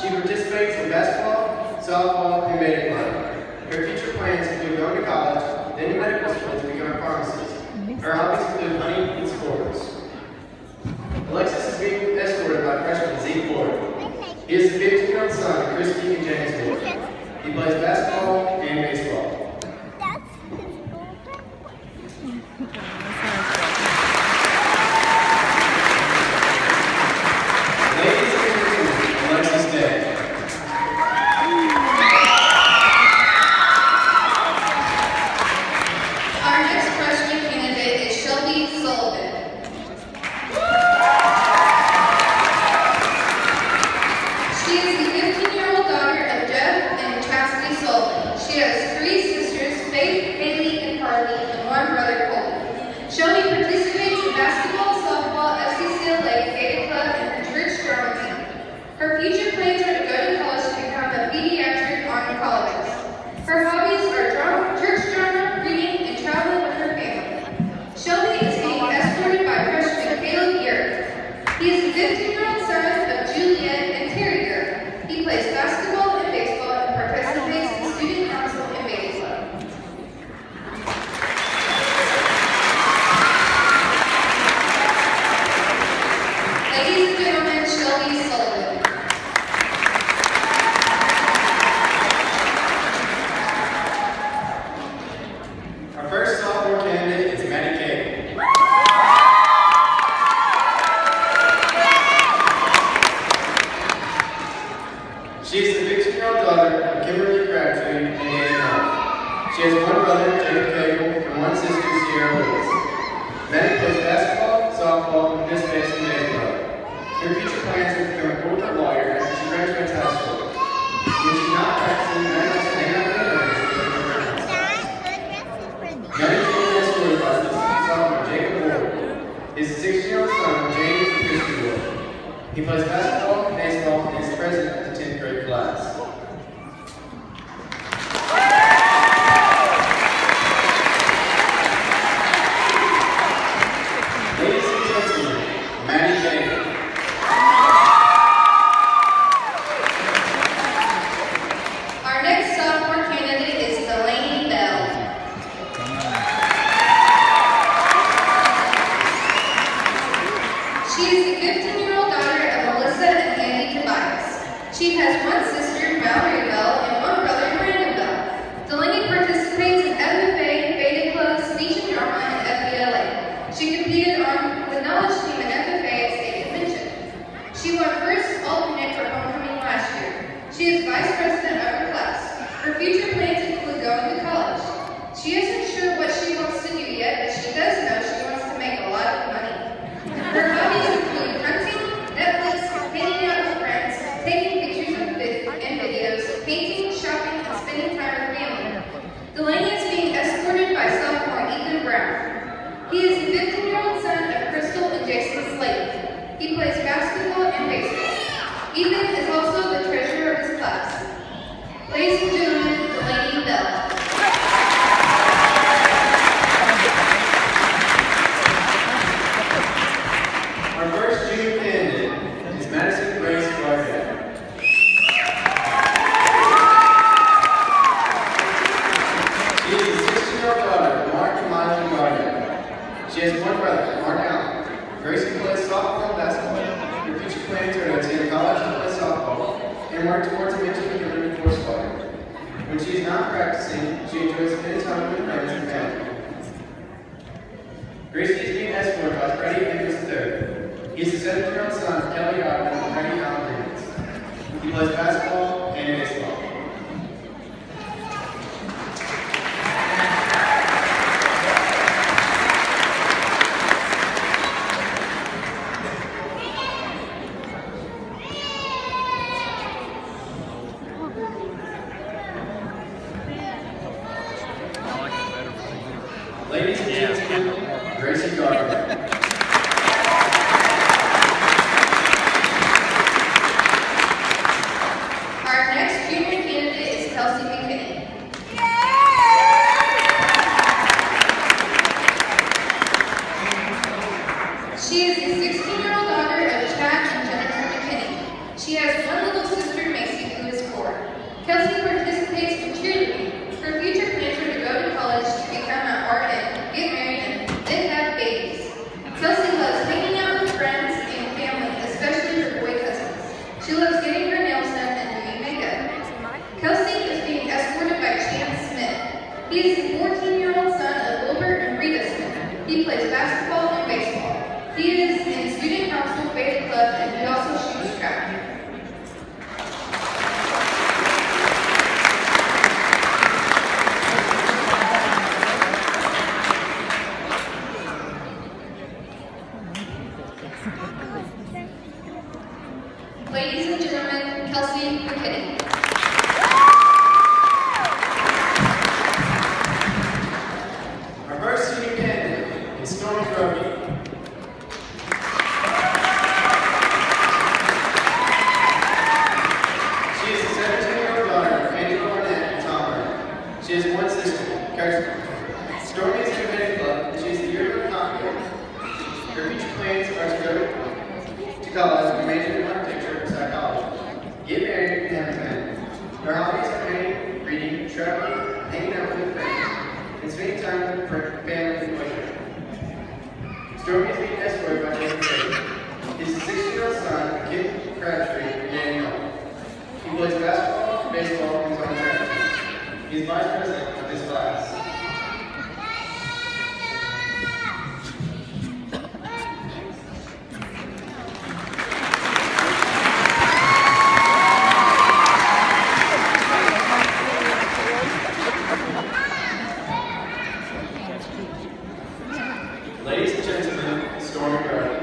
She participates in basketball, softball, and maiden climbing. Her future plans include going to college, then to medical school to become a pharmacist. Her hobbies include hunting and sports. Alexis is being escorted by freshman Zeke Ford. He is the 15-year-old son of Christy and James Ford. He plays basketball and baseball. Ladies and gentlemen, Alexis Day. Our next freshman candidate is Shelby Sullivan. She is the 15-year-old daughter of Jeff and Chastity Sullivan. She has 3 sisters, Faith, Haley, and Carly, and 1 brother, Colton. Shelby participates in basketball, softball, FCCLA, Beta Club, and her church drama team. Her future plans are to go to college to become a pediatric oncologist. Her hobbies are church drama, reading, and traveling with her family. Shelby is being escorted by freshman Caleb Garrett. He is the 15-year-old son of Juliet and Terry Garrett. He plays basketball and baseball and participates in student council and beta club. Ladies and gentlemen, Shelby Sullivan. Our first sophomore candidate is Maddie Cable. She is the 15-year-old daughter of Kimberly Crabtree and Danny Hall. She has 1 brother, Jacob Cable, and 1 sister, Sierra Lewis. Maddie plays basketball, softball, and participates in beta club. Her future plans are to become a corporate lawyer after she graduates high school. When she's not practicing, Maddie wants to hang out with her friends and play her friends. Maddie is being escorted by sophomore Jacob Ward. He is the 16-year-old son of James and Christy Ward. He plays basketball, baseball, and is president of the 10th grade class. Ladies and gentlemen, Maddie Baker. Our next sophomore candidate is Delaney Bell. She is the 15-year-old daughter of Melissa and Andy Tobias. She has 1 sister, Mallory Bell, and 1 brother, Brandon Bell. Delaney participates in FFA, Beta Club, Speech and Drama, and FBLA. She competed on the Knowledge Team in FFA at State Convention. She won first alternate for homecoming last year. She is vice president of her class. Her future plans include going to college. She isn't sure what she wants to do yet, but she does know she wants to make a lot of money. Her hobbies include hunting, Netflix, hanging out with friends, taking pictures and videos, painting, shopping, and spending time with family. Delaney is being escorted by sophomore Eathan Brown. He is the 15-year-old son of Crystal and Jason Slade. He plays basketball and baseball. Eathan is also the treasurer of his class. Ladies and gentlemen, Delaney Bell. Our first junior candidate is Madison Grace Gargett. She is the 16-year-old daughter of Mark and Miley Gargett. She has 1 brother, Mark Allen. Grace plays softball and basketball. Her future plans are to attend college and play softball and work towards eventually becoming a force fighter. When she is not practicing, she enjoys spending time with friends and family. Gracie is being escorted by Freddie Nicholas III. He is the 7-year-old son of Kelly Ogden and Freddie Allen Nicholas. He plays basketball and baseball. Ladies and gentlemen, Gracie Gardner. Our Ladies and gentlemen, Kelsey McKinney. Our first senior candidate is Stormy Groby. She is the 17-year-old daughter of Angela Barnett and Tom Barnett. She has one sister, Kirsten. Stormy is in a band club, and she is the yearbook copyright. Her future plans are to go to college and major in architecture or psychology, get married, and have a family. Her hobbies are painting, reading, traveling, hanging out with friends, and spending time with family and pleasure. Stormy is being escorted by Jacob Cable. His 16-year-old son, Kim Crabtree, and Danny Hall. He plays basketball, baseball, and is on the track team. He is vice president of his class. Ladies and gentlemen, Stormy Groby.